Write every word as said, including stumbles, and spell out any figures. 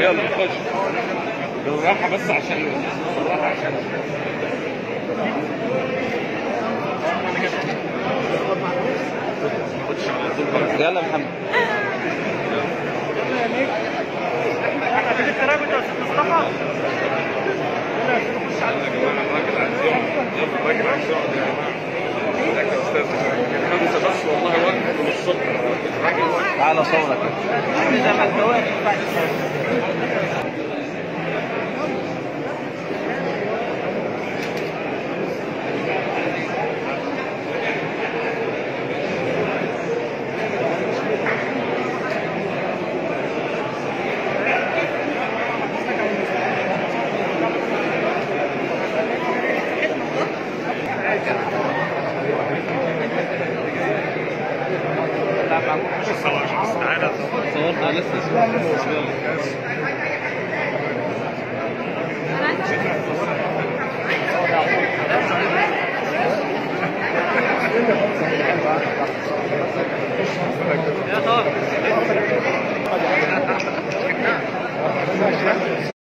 يلا خش بالراحة بس عشان بالراحة عشان يلا يا محمد. احنا في التراجع يا استاذ مصطفى. يلا يا جماعه الراجل عايز يقعد. يلا الراجل عايز يقعد يا جماعه. ازيك يا استاذ؟ خمسه بس والله واقف من الصبح. الراجل واقف. تعالى صورك. زي ما انت واقف بعد صورنا لسه. يا طارق